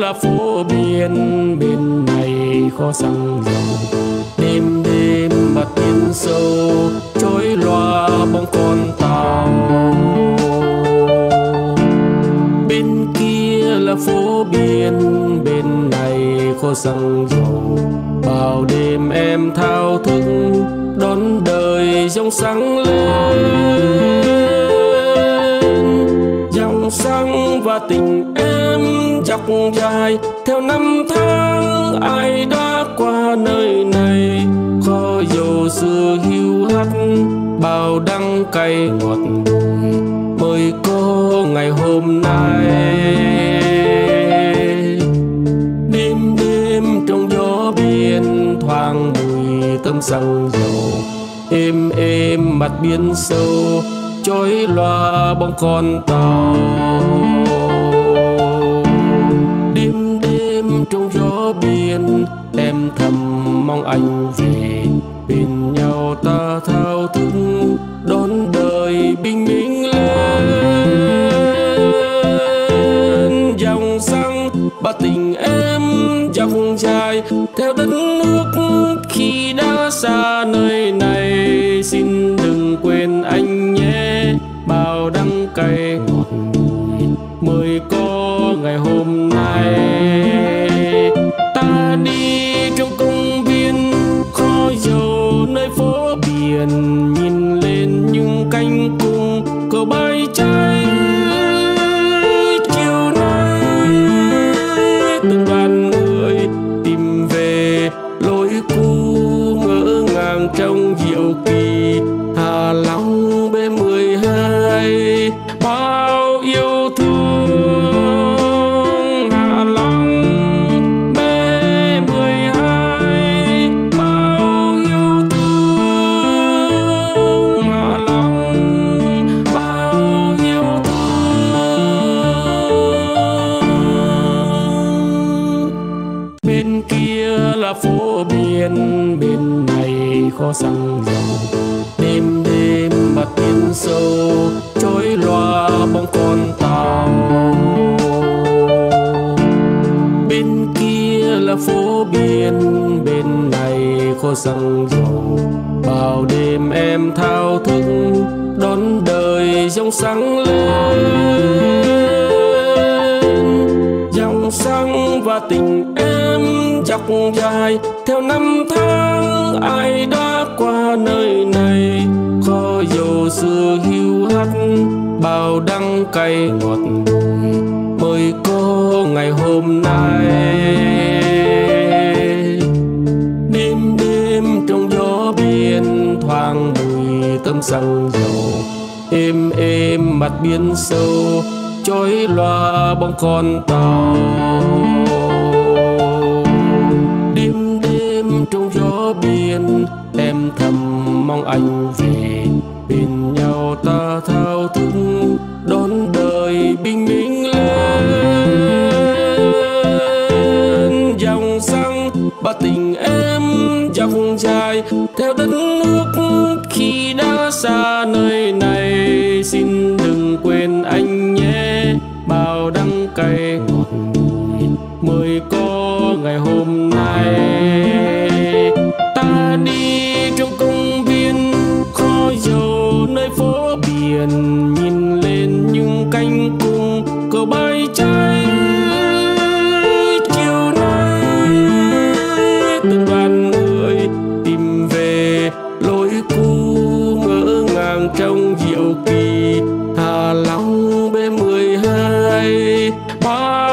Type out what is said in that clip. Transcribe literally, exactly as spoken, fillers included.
là phố biển, bên này kho xăng dầu. Đêm đêm mặt biển sâu trôi loa bóng con tàu. Bên kia là phố biển, bên này kho xăng dầu. Bao đêm em thao thức đón đời dòng sáng lên. Dòng sáng và tình em dọc dài theo năm tháng ai đã qua nơi này. Kho dầu xưa hiu hắt bao đắng cay ngọt bùi mới có ngày hôm nay. Đêm đêm trong gió biển thoáng mùi tấm xăng dầu. Êm êm mặt biển sâu chói loa bóng con tàu. Đêm đêm trong gió biển em thầm mong anh về. Bên nhau ta thao thức đón đời bình minh lên. Dòng sông và tình em dọc dài theo đất nước khi đã xa nơi này. Xin đừng quên anh nhé, bao đắng cay ngọt bùi mới có ngày hôm nay. Ta đi trong công viên kho dầu nơi phố biển, nhìn lên những cánh cung cờ bay cháy. Chiều nay từng đoàn người tìm về lối cũ ngỡ ngàng trong diệu kỳ. Hạ Long B mười hai bao yêu thương. Hạ Long B mười hai bao yêu thương. Hạ Long bao yêu thương. Bên kia là phố biển, bên này kho xăng dầu. Đêm đêm mặt biển sâu trôi loa bóng con tàu. Bên kia là phố biển, bên này kho xăng dầu. Bao đêm em thao thức đón đời dòng sáng lên. Dòng sáng và tình em dọc dài theo năm tháng ai đã qua nơi này. Kho dầu xưa hiu hắt bao đắng cay ngọt bùi mới có ngày hôm nay. Đêm đêm trong gió biển thoáng mùi tấm xăng dầu. Êm êm mặt biển sâu chói loa bóng con tàu. Đêm đêm trong gió biển em thầm mong anh về. Bên nhau ta thao thức đón đời bình minh lên. Dòng sông và tình em dọc dài theo đất nước khi đã xa nơi này. Xin đừng quên anh nhé, bao đắng cay ngọt bùi mới có ngày hôm nay. Ta đi trong công viên kho dầu nơi phố biển, nhìn lên những cánh cung cờ bay cháy. Chiều nay từng đoàn người tìm về lối cũ ngỡ ngàng trong diệu kỳ. Hạ Long B mười hai